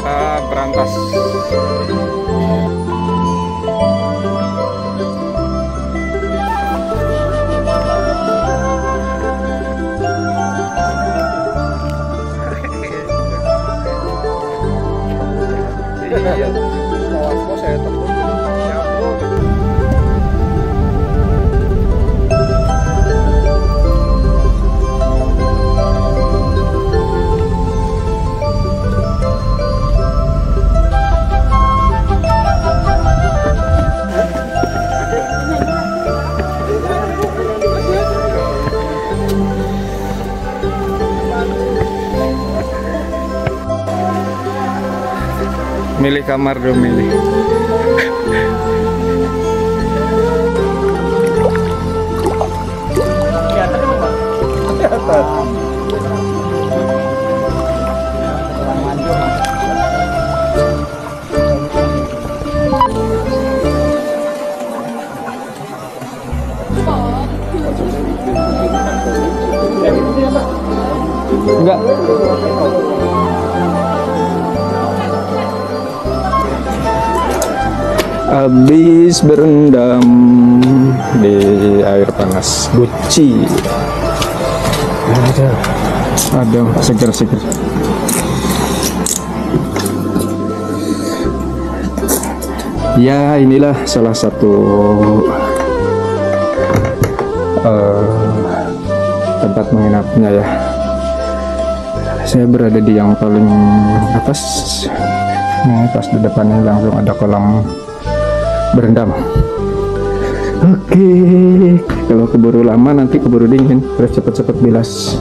berantas. Iya, mau saya tunggu. Milih kamar dong, milih. Enggak. Habis berendam di air panas Guci. Ada seger-seger. Ya, inilah salah satu tempat menginapnya ya. Saya berada di yang paling atas. Nah, pas di depannya langsung ada kolam berendam. Oke, kalau keburu lama nanti keburu dingin, harus cepet-cepet bilas.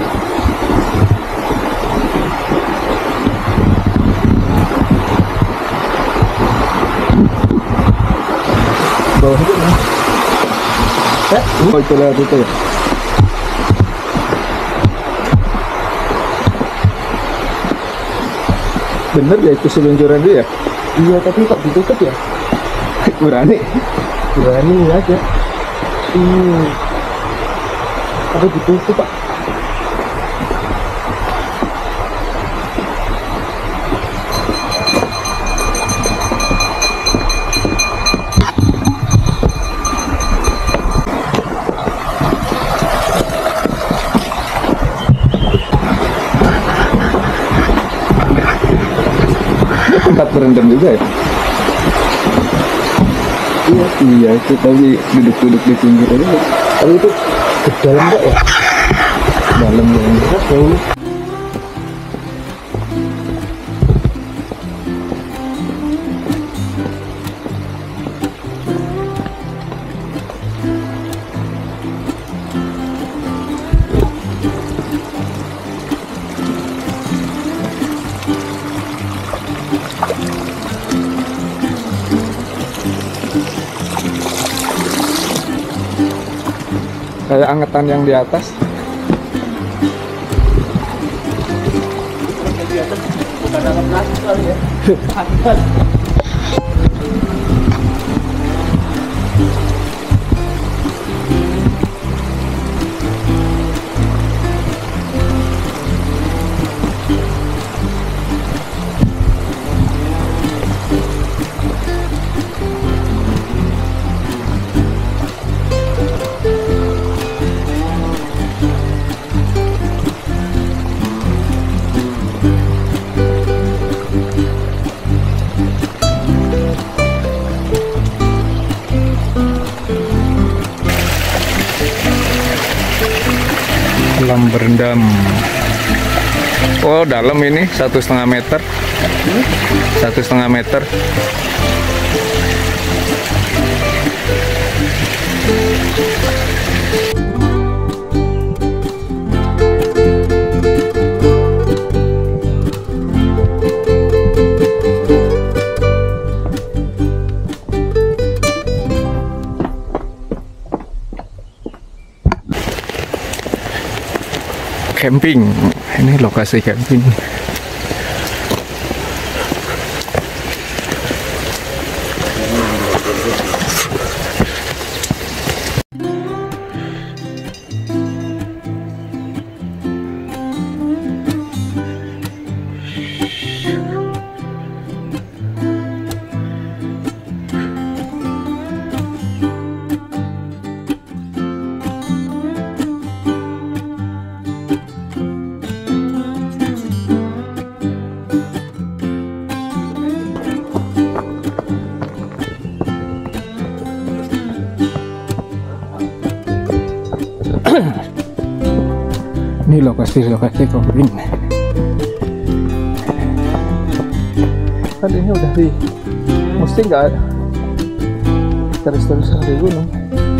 Bawah itu nih. Oh, itu lewat itu ya. Bener ya itu seluncuran dia ya? Iya, tapi kok ditutup ya? Berani aja. Tapi ditutup Pak. Tempat berendam juga ya? Iya itu tadi duduk-duduk di pinggir aja. Tapi itu ke dalam enggak ya? Dalam ya. Jauh. Kayak angetan yang di atas. Bukan anget lagi kali ya. Kolam berendam. Oh, dalam ini 1,5 meter. 1,5 meter. Camping, ini lokasi camping. Ini lokasi camping. Kan ini udah mesti nggak terus-terusan di gunung.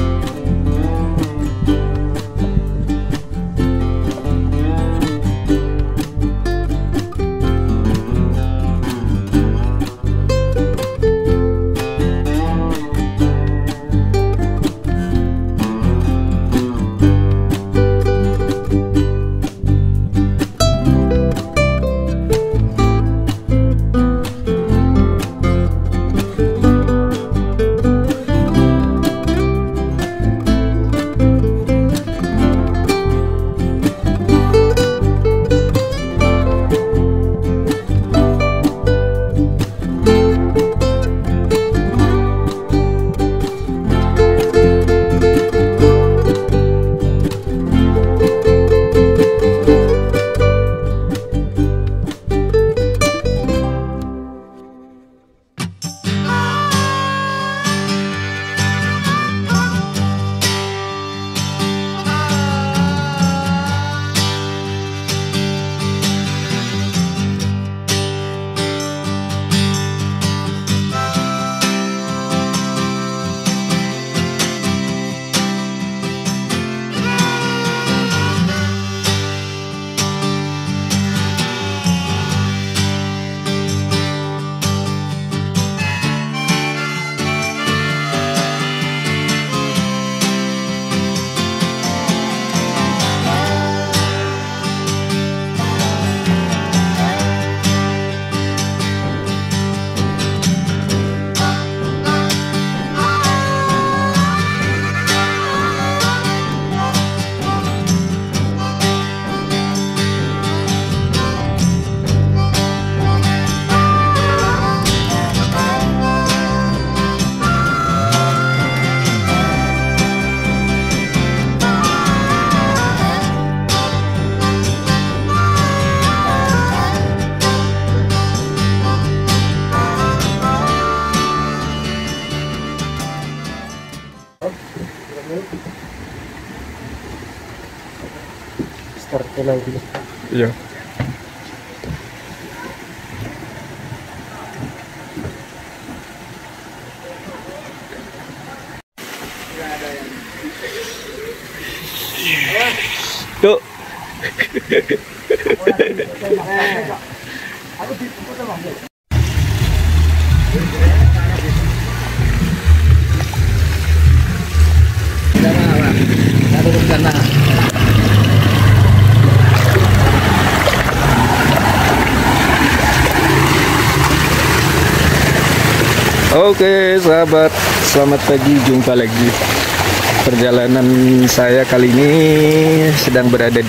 Start lagi. Iya. Tuh. Oke sahabat, selamat pagi, jumpa lagi. Perjalanan saya kali ini sedang berada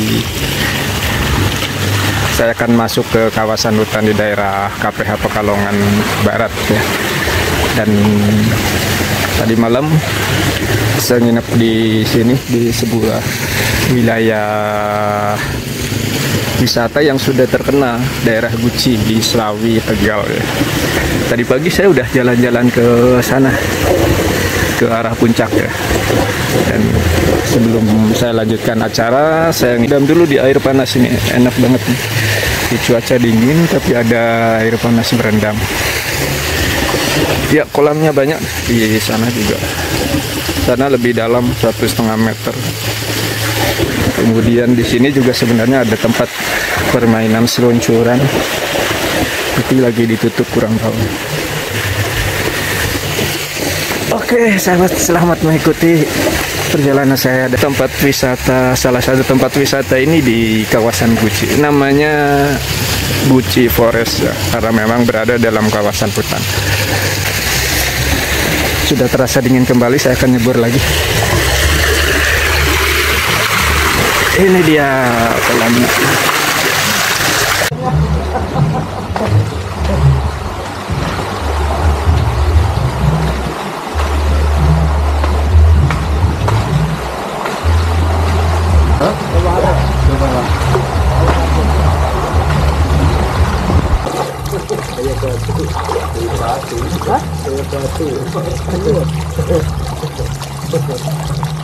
saya akan masuk ke kawasan hutan di daerah KPH Pekalongan Barat ya. Dan tadi malam saya nginep di sini di sebuah wilayah wisata yang sudah terkenal, daerah Guci di Slawi, Tegal ya. Tadi pagi saya udah jalan-jalan ke sana, ke arah puncak ya. Dan sebelum saya lanjutkan acara, saya ngidam dulu di air panas ini. Enak banget nih. Di cuaca dingin tapi ada air panas berendam. Ya, kolamnya banyak di sana juga. Sana lebih dalam 1,5 meter. Kemudian di sini juga sebenarnya ada tempat permainan seluncuran, tapi lagi ditutup, kurang tahu. Oke, sahabat, selamat mengikuti perjalanan saya. Ada tempat wisata, salah satu tempat wisata ini di kawasan Guci. Namanya Guci Forest ya, karena memang berada dalam kawasan hutan. Sudah terasa dingin kembali, saya akan nyebur lagi. Ini dia kolamnya. Batu.